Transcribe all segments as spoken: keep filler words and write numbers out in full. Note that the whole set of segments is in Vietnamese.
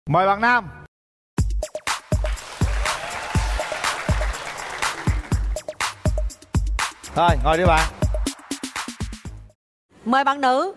Mời bạn nam. Rồi, ngồi đi bạn. Mời bạn nữ.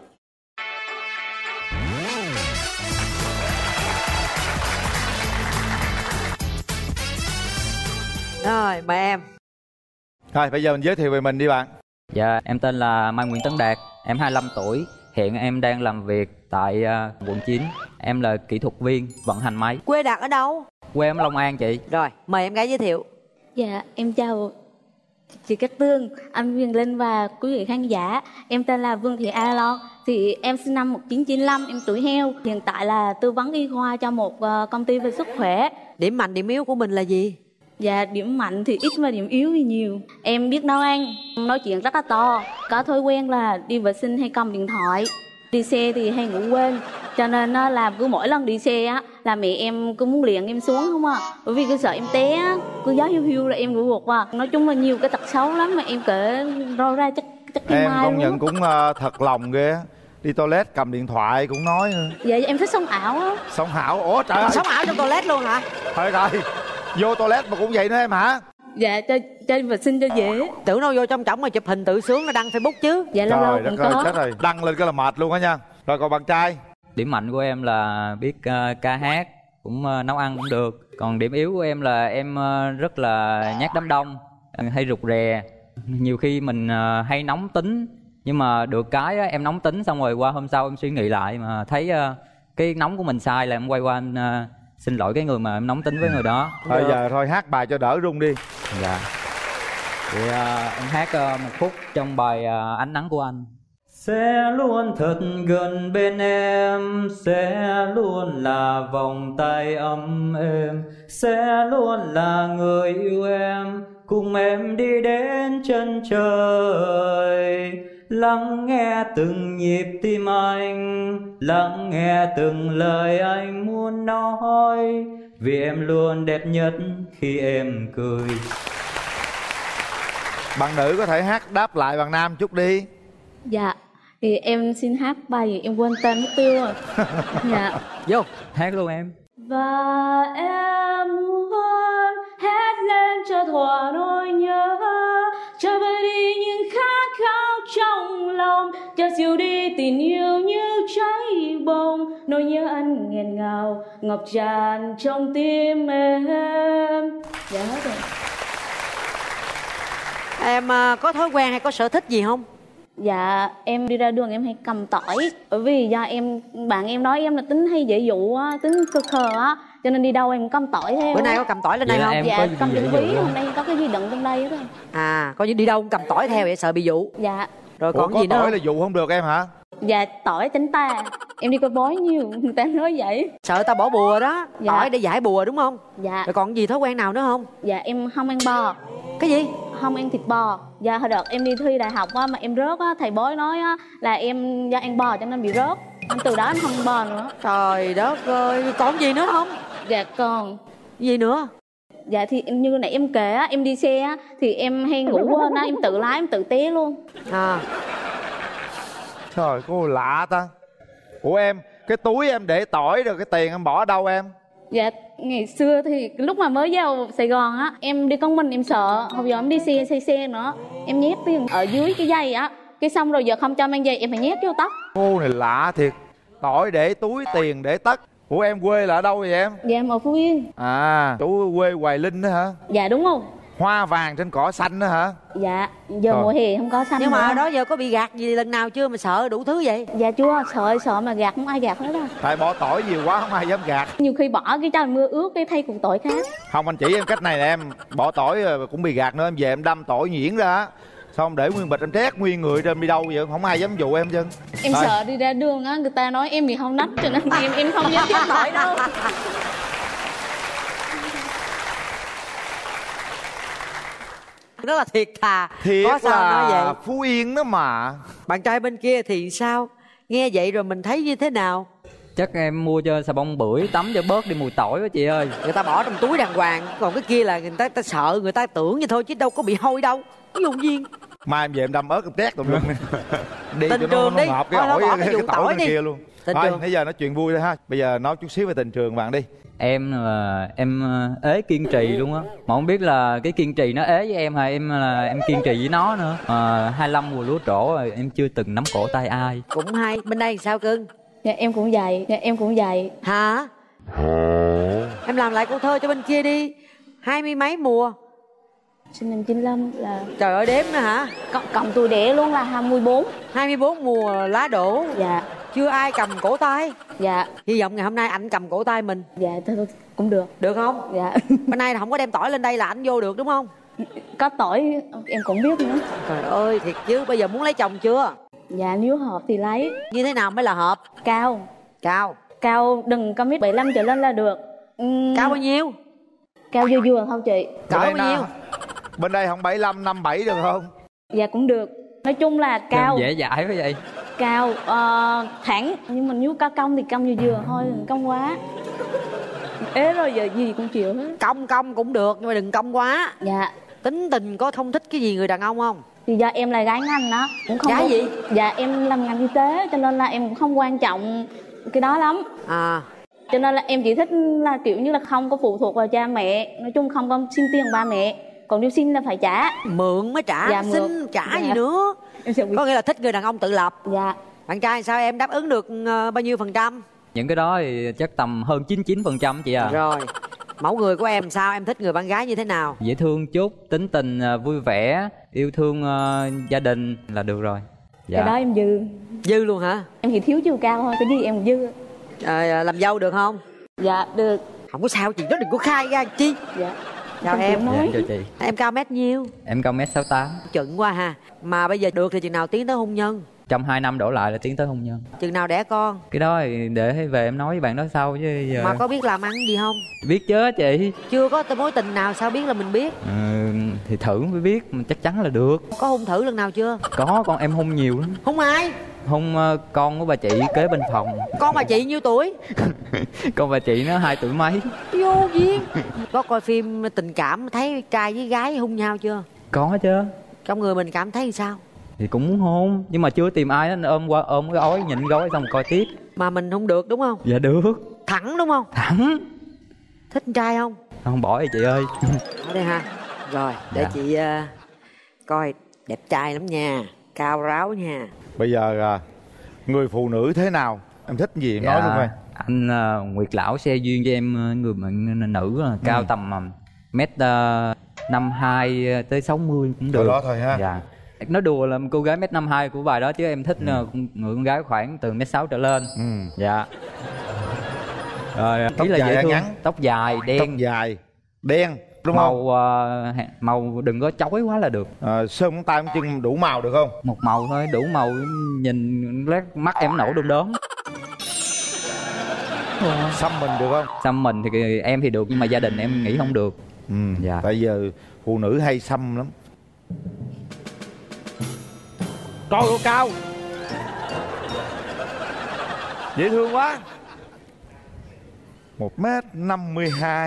Rồi, mời em. Rồi, bây giờ mình giới thiệu về mình đi bạn. Dạ, em tên là Mai Nguyễn Tấn Đạt, em hai mươi lăm tuổi. Hiện em đang làm việc tại uh, quận chín. Em là kỹ thuật viên vận hành máy. Quê Đạt ở đâu? Quê em Long An chị. Rồi, mời em gái giới thiệu. Dạ, em chào chị Cát Tường, anh Huyền Linh và quý vị khán giả. Em tên là Vương Thị A Lon. Thì em sinh năm một nghìn chín trăm chín mươi lăm, em tuổi heo. Hiện tại là tư vấn y khoa cho một uh, công ty về sức khỏe. Điểm mạnh, điểm yếu của mình là gì? Dạ, điểm mạnh thì ít mà điểm yếu thì nhiều. Em biết nấu ăn, nói chuyện rất là to. Có thói quen là đi vệ sinh hay cầm điện thoại. Đi xe thì hay ngủ quên. Cho nên là cứ mỗi lần đi xe á là mẹ em cứ muốn liền em xuống không à. Bởi vì cứ sợ em té á, cứ gió hiu hiu là em ngủ gục à. Nói chung là nhiều cái tật xấu lắm mà em kể roi ra chắc chắc cái Em mai công luôn nhận á. cũng uh, thật lòng ghê. Đi toilet cầm điện thoại cũng nói nữa. Dạ, em thích sống ảo á. Sống ảo. Ủa trời ơi. Sống ảo trong toilet luôn hả? Thôi rồi. Vô toilet mà cũng vậy nữa em hả? Dạ, cho, cho vệ sinh cho dễ. Tưởng đâu vô trong trỏng mà chụp hình tự sướng nó đăng Facebook chứ. Dạ, lâu lâu Trời cũng đất ơi, có. chết rồi. Đăng lên cái là mệt luôn á nha. Rồi còn bạn trai? Điểm mạnh của em là biết uh, ca hát, cũng uh, nấu ăn cũng được. Còn điểm yếu của em là em uh, rất là nhát đám đông, uh, hay rụt rè. Nhiều khi mình uh, hay nóng tính. Nhưng mà được cái á, em nóng tính xong rồi qua hôm sau em suy nghĩ lại mà thấy uh, cái nóng của mình sai là em quay qua em uh, xin lỗi cái người mà em nóng tính với người đó. Thôi giờ thôi hát bài cho đỡ run đi. Dạ. Thì uh, em hát uh, một phút trong bài uh, Ánh Nắng Của Anh. Sẽ luôn thật gần bên em, sẽ luôn là vòng tay ấm êm, sẽ luôn là người yêu em, cùng em đi đến chân trời. Lắng nghe từng nhịp tim anh, lắng nghe từng lời anh muốn nói, vì em luôn đẹp nhất khi em cười. Bạn nữ có thể hát đáp lại bạn nam chút đi. Dạ, thì em xin hát bài gì em quên tên mất tiêu rồi. Dạ. Vô. Hát luôn em. Và em muốn hét lên cho thỏa nỗi nhớ, cho vơi đi những khát khao trong lòng, cho dịu đi tình yêu như cháy bồng. Nỗi nhớ anh nghẹn ngào ngập tràn trong tim em. Dạ hết rồi. Em uh, có thói quen hay có sở thích gì không? Dạ, em đi ra đường em hay cầm tỏi. Bởi vì do em, bạn em nói em là tính hay dễ dụ á, tính cơ khờ á, cho nên đi đâu em cầm tỏi theo. Bữa nay có cầm tỏi lên đây Vậy là không? em Dạ, có gì cầm dễ trong dụ ví, không? hôm nay có cái gì đựng trong đây hết rồi. À, coi như đi đâu cũng cầm tỏi theo vậy sợ bị dụ. Dạ. Rồi Ủa, còn có gì nữa tỏi không? là dụ không được em hả? Dạ, tỏi tránh tà. Em đi coi bói nhiều, người ta nói vậy. Sợ ta bỏ bùa đó. Dạ. Tỏi để giải bùa đúng không? Dạ. Rồi còn gì thói quen nào nữa không? Dạ, em không ăn bò. Cái gì? Không ăn thịt bò. Dạ, hồi đợt em đi thi đại học á, mà em rớt á, thầy bói nói á, là em do ăn bò cho nên bị rớt. Em từ đó em không ăn bò nữa. Trời đất ơi, còn gì nữa không? Dạ, còn Gì nữa? dạ thì như nãy em kể á, em đi xe á, thì em hay ngủ quên á, em tự lái em tự té luôn. À, Trời, cô lạ ta. Ủa em, cái túi em để tỏi rồi cái tiền em bỏ ở đâu em? Dạ, ngày xưa thì lúc mà mới vào Sài Gòn á, em đi con mình em sợ. Hồi giờ em đi xe, xe xe nữa, em nhét tiền ở dưới cái dây á. Cái xong rồi giờ không cho mang giày, em phải nhét vô tóc. Cô này lạ thiệt. Tỏi để túi, tiền để tất. Ủa em quê là ở đâu vậy em? Dạ, em ở Phú Yên. À, chú quê Hoài Linh đó hả? Dạ đúng không? Hoa vàng trên cỏ xanh đó hả? Dạ, giờ Trời. mùa hè không có xanh nhưng mà nữa. đó giờ có bị gạt gì lần nào chưa mà sợ đủ thứ vậy? Dạ chưa, sợ sợ mà gạt không ai gạt hết á. Tại bỏ tỏi nhiều quá không ai dám gạt. Nhiều khi bỏ cái trời mưa ướt cái thay cục tỏi khác. Không, anh chỉ em cách này nè em. Bỏ tỏi rồi cũng bị gạt nữa. Em về em đâm tỏi nhuyễn ra á, xong để nguyên bịch em trét nguyên người trên đi đâu vậy không ai dám dụ em chứ. Em Rồi. sợ đi ra đường á, người ta nói em bị hông nách cho nên em em không dám chết tỏi đâu. Đó là thiệt thà. Thiệt có sao nói là vậy? Phú Yên đó mà. Bạn trai bên kia thì sao? Nghe vậy rồi mình thấy như thế nào? Chắc em mua cho xà bông bưởi tắm cho bớt đi mùi tỏi quá chị ơi. Người ta bỏ trong túi đàng hoàng. Còn cái kia là người ta, ta sợ, người ta tưởng như thôi chứ đâu có bị hôi đâu. Ví dụ nhiên Mai em về em đâm ớt em trét tùm lum. Đi Tình cho nó, trường nó đi. ngọt cái Thôi, thôi, ổi bỏ cái, cái cái vụ tỏi tỏi bên đi. kia luôn. Tình Thôi trường. nãy giờ nói chuyện vui thôi ha. Bây giờ nói chút xíu về tình trường bạn đi. Em là em ờ, ế kiên trì luôn á, mà không biết là cái kiên trì nó ế với em hay em là em kiên trì với nó nữa. Ờ, hai lăm mùa lúa trổ rồi em chưa từng nắm cổ tay ai. Cũng hay. Bên đây sao cưng? Dạ em cũng vậy, dạ em cũng vậy. Hả? Em làm lại câu thơ cho bên kia đi. Hai mươi mấy mùa. Sinh năm chín lăm là Trời ơi đếm nữa hả? cộng, cộng tuổi đẻ luôn là hai mươi bốn. Hai mươi bốn mùa lá đổ. Dạ. Chưa ai cầm cổ tay. Dạ. Hy vọng ngày hôm nay anh cầm cổ tay mình. Dạ thôi, thôi, cũng được. Được không? Dạ. Bên này không có đem tỏi lên đây là anh vô được đúng không? Có tỏi em cũng biết nữa. Trời ơi thiệt chứ. Bây giờ muốn lấy chồng chưa? Dạ nếu hợp thì lấy. Như thế nào mới là hợp? Cao. Cao. Cao đừng có mét bảy lăm trở lên là được. Uhm, Cao bao nhiêu? Cao vừa vừa không chị? Cỡ Bên đây bao nhiêu? nè, bên đây không bảy lăm năm bảy được không? Dạ cũng được. Nói chung là cao. Dễ dãi quá vậy. Cao uh, thẳng, nhưng mà nếu cao cong thì cong vừa vừa thôi, đừng cong quá. Ế rồi giờ gì cũng chịu hết. Cong cong cũng được nhưng mà đừng cong quá. Dạ. Tính tình có không thích cái gì người đàn ông không? Thì do em là gái ngành đó, cũng không Gái có... gì? Dạ em làm ngành y tế cho nên là em cũng không quan trọng cái đó lắm. À. Cho nên là em chỉ thích là kiểu như là không có phụ thuộc vào cha mẹ, nói chung không có xin tiền ba mẹ, còn nếu xin là phải trả. Mượn mới trả. Dạ, mượn. Xin trả Dạ. gì nữa. Em sẽ bị... Có nghĩa là thích người đàn ông tự lập. Dạ. Bạn trai sao em đáp ứng được ờ, bao nhiêu phần trăm? Những cái đó thì chắc tầm hơn chín mươi chín phần trăm chị à. Rồi. Mẫu người của em sao? Em thích người bạn gái như thế nào? Dễ thương chút, tính tình à, vui vẻ, yêu thương à, gia đình là được rồi. Dạ. Cái đó em dư. Dư luôn hả? Em chỉ thiếu chiều cao thôi, cái gì em dư. À, làm dâu được không? Dạ được. Không có sao chị đó, đừng có khai ra chi. Dạ. Chào Không em. chịu nói. Dạ, chào chị. Em cao mét nhiêu? Em cao mét sáu tám. Chuẩn quá ha. Mà bây giờ được thì chừng nào tiến tới hôn nhân? Trong hai năm đổ lại là tiến tới hôn nhân. Chừng nào đẻ con? Cái đó thì để về em nói với bạn đó sau chứ giờ. Mà có biết làm ăn gì không? Biết chứ chị. Chưa có mối tình nào sao biết là mình biết? Ừ, thì thử mới biết, mà chắc chắn là được. Có hôn thử lần nào chưa? Có, con em hôn nhiều lắm. Hôn ai? Hôn uh, con của bà chị kế bên phòng. Con bà chị nhiêu tuổi? Con bà chị nó hai tuổi mấy. Vô duyên. Có coi phim tình cảm thấy trai với gái hôn nhau chưa? Có chứ. Trong người mình cảm thấy sao? Thì cũng muốn hôn, nhưng mà chưa tìm ai đó nên ôm qua ôm cái ói nhịn gói xong rồi coi tiếp. Mà mình không được đúng không? Dạ được. Thẳng đúng không? Thẳng. Thích con trai không? Không bỏ đi chị ơi. Ở đây ha. Rồi để Dạ. chị uh, coi. Đẹp trai lắm nha. Cao ráo nha. Bây giờ à, người phụ nữ thế nào? Em thích gì em nói luôn coi. Anh uh, Nguyệt Lão xe duyên cho em uh, người bạn nữ uh, cao Ừ. tầm uh, mét uh, năm hai tới sáu mươi cũng được. Cỡ đó thôi ha. Dạ. Nói đùa là cô gái mét năm hai của bài đó, chứ em thích Ừ. uh, người con gái khoảng từ mét sáu trở lên. Ừ. Dạ. Rồi Tóc ý là dài dễ hay thương. ngắn? Tóc dài đen. Tóc dài đen đúng màu không? uh, màu đừng có chói quá là được. À, sơn móng tay móng chân đủ màu được không? Một màu thôi, đủ màu, nhìn lát mắt em nổ đom đóm. Xăm mình được không? Xăm mình thì em thì được, nhưng mà gia đình em nghĩ không được. Ừ. Dạ. Tại giờ phụ nữ hay xăm lắm. Coi cô cao, dễ thương quá. Một mét năm mươi hai.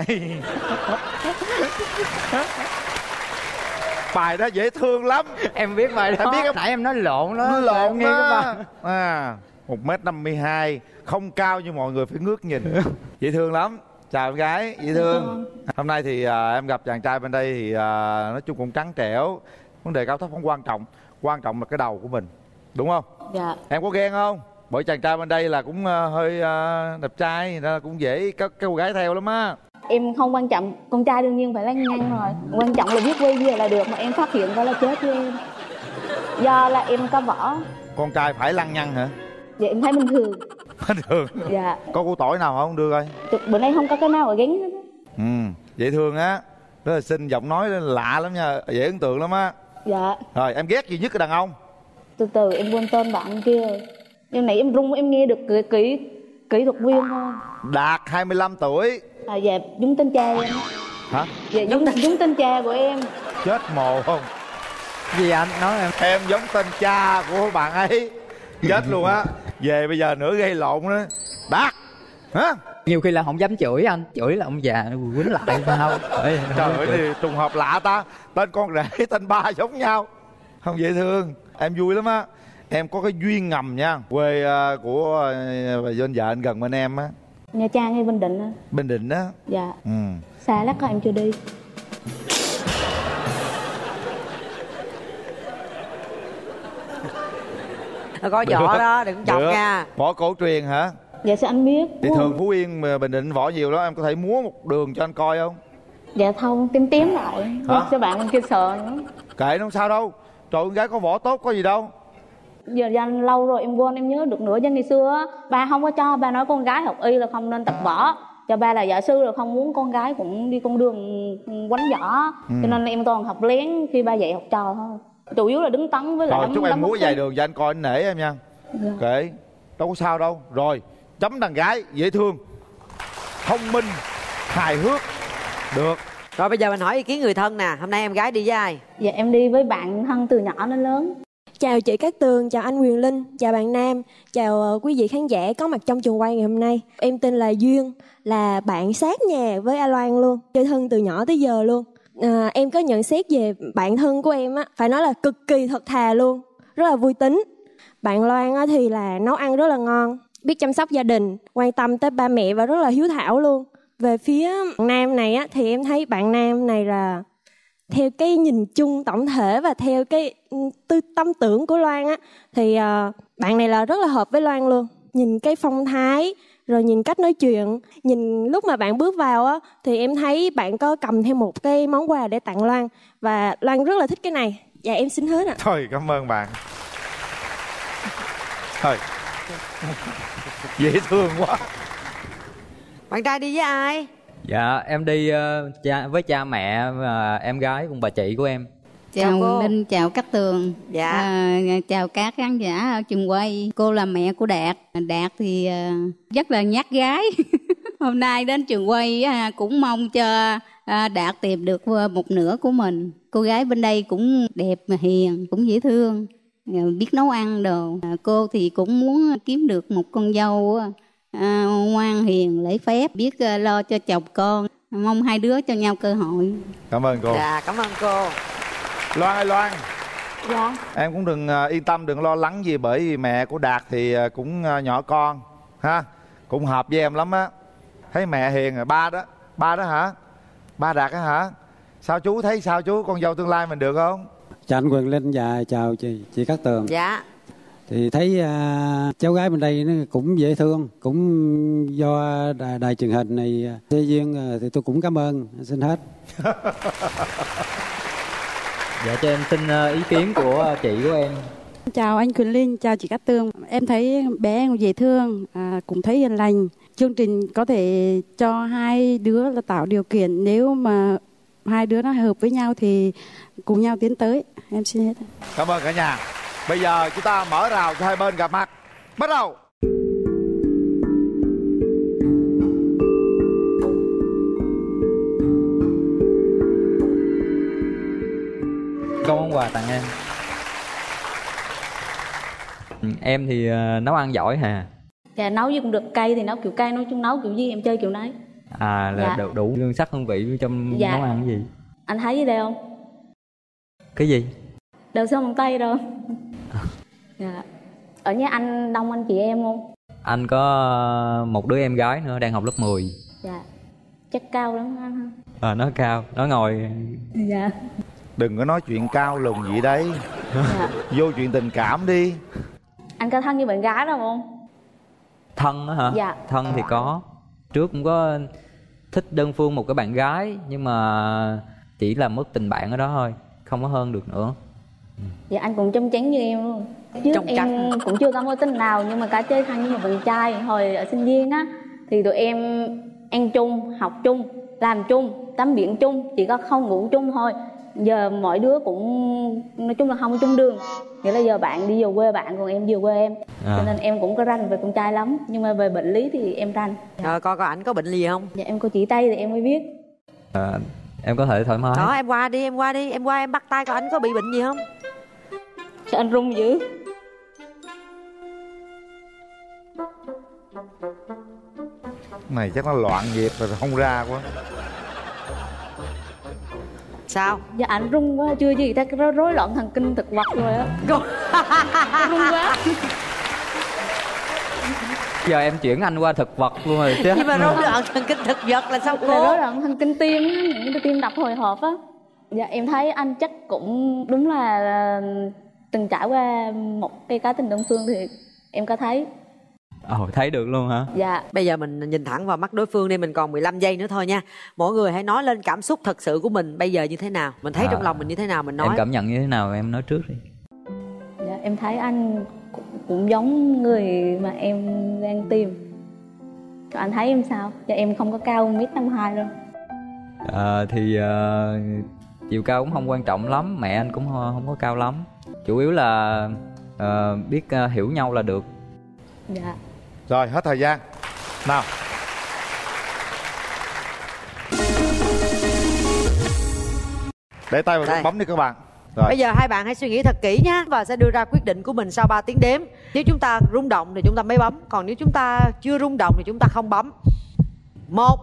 Bài đó dễ thương lắm. Em biết bài đó. Em biết không? Nãy em nói lộn đó. Nó lộn Em nghe cái đó. bài. À, một mét năm mươi hai, không cao như mọi người phải ngước nhìn. Dễ thương lắm. Chào em gái, dễ thương. Hôm nay thì à, em gặp chàng trai bên đây thì à, nói chung cũng trắng trẻo. Vấn đề cao thấp không quan trọng, quan trọng là cái đầu của mình, đúng không? Dạ. Em có ghen không? Bởi chàng trai bên đây là cũng à, hơi à, đẹp trai, nên là cũng dễ các cái cô gái theo lắm á. Em không quan trọng, con trai đương nhiên phải lăng nhăng rồi. Quan trọng là biết quay về là được, mà em phát hiện ra là chết với em. Do là em có võ. Con trai phải lăng nhăng hả? Dạ em thấy bình thường. Bình thường. Dạ. Có củ tỏi nào không đưa coi? Tụi- Bữa nay không có cái nào ở gánh hết á. Ừ, dễ thương á. Rất là xinh, giọng nói lạ lắm nha, dễ ấn tượng lắm á. Dạ. Rồi em ghét gì nhất cái đàn ông? Từ từ em quên tên bạn kia. Nhưng nãy em rung em nghe được kỹ kỹ kỹ thuật viên thôi. Đạt hai mươi lăm tuổi. À dạ đúng tên cha em. Hả? Dạ đúng, đúng tên cha của em. Chết mồ không? Gì anh nói em? Em giống tên cha của bạn ấy. Chết luôn á. Về bây giờ nữa gây lộn nữa. Đạt. Hả? Nhiều khi là không dám chửi anh, chửi là ông già quýnh lại sao? Ê, Trời ơi thì trùng hợp lạ ta. Tên con rể tên ba giống nhau. Không dễ thương. Em vui lắm á. Em có cái duyên ngầm nha. Quê uh, của uh, bên vợ anh gần bên em á. Nha Trang hay Bình Định á? Bình Định á. Dạ. Ừ. Xa lắm em chưa đi. Có võ đó, đừng chọc nha. Võ cổ truyền hả? Dạ sao anh biết? Thì thường Phú Yên mà Bình Định võ nhiều lắm, em có thể múa một đường cho anh coi không? Dạ không, tím tím lại. Hả? Cho bạn anh kia sợ nữa. Kệ nó không sao đâu. Trời, con gái có võ tốt có gì đâu. Giờ dành lâu rồi em quên em nhớ được nữa. Chứ ngày xưa á, ba không có cho, ba nói con gái học y là không nên tập võ. Cho ba là giáo sư rồi không muốn con gái cũng đi con đường quánh võ. Ừ. Cho nên em toàn học lén khi ba dạy học trò thôi. Chủ yếu là đứng tấn với lại rồi chúc em múa vài đường cho anh coi, anh nể em nha. Dạ. Kệ, đâu có sao đâu. Rồi, chấm đàn gái dễ thương, thông minh, hài hước. Được. Rồi bây giờ mình hỏi ý kiến người thân nè. Hôm nay em gái đi với ai? Dạ em đi với bạn thân từ nhỏ đến lớn. Chào chị Cát Tường, chào anh Quyền Linh, chào bạn Nam, chào quý vị khán giả có mặt trong trường quay ngày hôm nay. Em tên là Duyên, là bạn sát nhà với A Loan luôn, chơi thân từ nhỏ tới giờ luôn. À, em có nhận xét về bạn thân của em á, phải nói là cực kỳ thật thà luôn, rất là vui tính. Bạn Loan á thì là nấu ăn rất là ngon, biết chăm sóc gia đình, quan tâm tới ba mẹ và rất là hiếu thảo luôn. Về phía bạn Nam này á thì em thấy bạn Nam này là theo cái nhìn chung tổng thể và theo cái tư tâm tưởng của Loan á thì uh, bạn này là rất là hợp với Loan luôn. Nhìn cái phong thái, rồi nhìn cách nói chuyện, nhìn lúc mà bạn bước vào á thì em thấy bạn có cầm theo một cái món quà để tặng Loan và Loan rất là thích cái này. Dạ em xin hết ạ. Thôi cảm ơn bạn. Thôi dễ thương quá. Bạn trai đi với ai? Dạ em đi uh, cha, với cha mẹ và em gái cùng bà chị của em. Chào cô. Linh, chào Cát Tường. Dạ. À, chào các khán giả ở trường quay. Cô là mẹ của Đạt. Đạt thì uh, rất là nhát gái. Hôm nay đến trường quay uh, cũng mong cho uh, Đạt tìm được một nửa của mình. Cô gái bên đây cũng đẹp mà hiền, cũng dễ thương, uh, biết nấu ăn đồ. Uh, cô thì cũng muốn kiếm được một con dâu uh, À, ngoan hiền lễ phép, biết uh, lo cho chồng con. Mong hai đứa cho nhau cơ hội. Cảm ơn cô. Dạ cảm ơn cô. Loan ơi Loan. Dạ. Em cũng đừng uh, yên tâm, đừng lo lắng gì, bởi vì mẹ của Đạt thì uh, cũng uh, nhỏ con ha, cũng hợp với em lắm á. Thấy mẹ hiền rồi. Ba đó, ba đó hả? Ba Đạt á hả? Sao chú thấy sao chú, con dâu tương lai mình được không? Chào anh Quyền Linh và chào chị chị Cát Tường. Dạ. Thì thấy uh, cháu gái bên đây nó cũng dễ thương, cũng do đài, đài truyền hình này Thế Duyên uh, thì tôi cũng cảm ơn, xin hết. Dạ cho em xin uh, ý kiến của chị của em. Chào anh Quyền Linh, chào chị Cát Tường. Em thấy bé em dễ thương, à, cũng thấy hiền lành. Chương trình có thể cho hai đứa là tạo điều kiện, nếu mà hai đứa nó hợp với nhau thì cùng nhau tiến tới. Em xin hết. Cảm ơn cả nhà. Bây giờ chúng ta mở rào cho hai bên gặp mặt. Bắt đầu. Có món quà tặng em. Em thì uh, nấu ăn giỏi hà. Dạ nấu gì cũng được, cay thì nấu kiểu cay, nói chung nấu kiểu gì em chơi kiểu nấy. À là dạ. đủ, đủ hương sắc hương vị trong dạ. nấu ăn cái gì? Anh thấy gì đây không? Cái gì? Đều sơn bằng tay đâu. Dạ. Ở nhà anh đông anh chị em không? Anh có một đứa em gái nữa đang học lớp mười. Dạ. Chắc cao lắm anh ha. Ờ à, nó cao, nó ngồi. Dạ. Đừng có nói chuyện cao lùn gì đấy. Dạ. Vô chuyện tình cảm đi. Anh có thân như bạn gái đâu không? Thân á hả? Dạ. Thân thì có. Trước cũng có thích đơn phương một cái bạn gái, nhưng mà chỉ là mất tình bạn ở đó thôi, không có hơn được nữa. Dạ anh cũng trong trắng như em luôn. Trước Trong em trắng. cũng chưa có mối tình nào, nhưng mà cả chơi thân với một bạn trai. Hồi ở sinh viên á thì tụi em ăn chung, học chung, làm chung, tắm biển chung, chỉ có không ngủ chung thôi. Giờ mỗi đứa cũng nói chung là không có chung đường. Nghĩa là giờ bạn đi về quê bạn, còn em về quê em. À. Cho nên em cũng có ranh về con trai lắm, nhưng mà về bệnh lý thì em ranh. Rồi coi coi ảnh có bệnh gì không? Dạ em có chỉ tay thì em mới biết. À, em có thể thoải mái. Đó em qua đi, em qua đi, em qua em bắt tay coi ảnh có bị bệnh gì không? Sao anh run dữ? Này chắc nó loạn nhịp rồi không ra quá. Sao? Dạ anh run quá, chưa gì ta rối, rối loạn thần kinh thực vật rồi á. Run quá. Giờ em chuyển anh qua thực vật luôn rồi chứ. Nhưng mà rối loạn thần kinh thực vật là sao cô? Là rối loạn thần kinh tim á, những cái tim đập hồi hộp á. Dạ em thấy anh chắc cũng đúng là, là từng trải qua một cái cá tình đơn phương thì em có thấy. Ồ, thấy được luôn hả? Dạ. Bây giờ mình nhìn thẳng vào mắt đối phương đi, mình còn mười lăm giây nữa thôi nha. Mỗi người hãy nói lên cảm xúc thật sự của mình bây giờ như thế nào, mình thấy à, trong lòng mình như thế nào mình nói. Em cảm nhận như thế nào em nói trước đi. Dạ em thấy anh cũng, cũng giống người mà em đang tìm. Còn anh thấy em sao? Dạ em không có cao một mét năm hai đâu. À, thì uh, chiều cao cũng không quan trọng lắm, mẹ anh cũng không có cao lắm. Chủ yếu là uh, biết uh, hiểu nhau là được. Dạ. Rồi hết thời gian. Nào. Để tay vào nút bấm đi các bạn. Rồi. Bây giờ hai bạn hãy suy nghĩ thật kỹ nhé và sẽ đưa ra quyết định của mình sau ba tiếng đếm. Nếu chúng ta rung động thì chúng ta mới bấm, còn nếu chúng ta chưa rung động thì chúng ta không bấm. Một,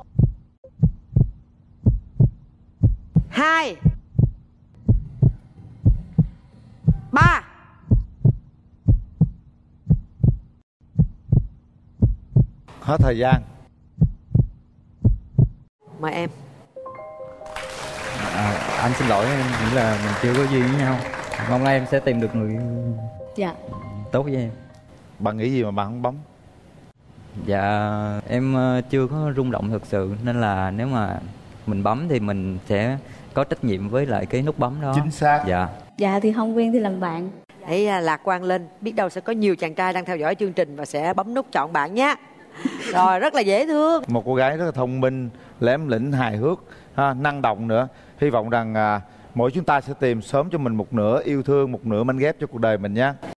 hai, ba. Hết thời gian. Mời em. À, anh xin lỗi, em nghĩ là mình chưa có duyên với nhau. Mong là em sẽ tìm được người Dạ. tốt với em. Bạn nghĩ gì mà bạn không bấm? Dạ em chưa có rung động thực sự, nên là nếu mà mình bấm thì mình sẽ có trách nhiệm với lại cái nút bấm đó. Chính xác. Dạ. Dạ thì không quen thì làm bạn. Hãy lạc quan lên, biết đâu sẽ có nhiều chàng trai đang theo dõi chương trình và sẽ bấm nút chọn bạn nhé. Rồi, rất là dễ thương. Một cô gái rất là thông minh, lém lĩnh, hài hước, ha, năng động nữa. Hy vọng rằng à, mỗi chúng ta sẽ tìm sớm cho mình một nửa yêu thương, một nửa manh ghép cho cuộc đời mình nhé.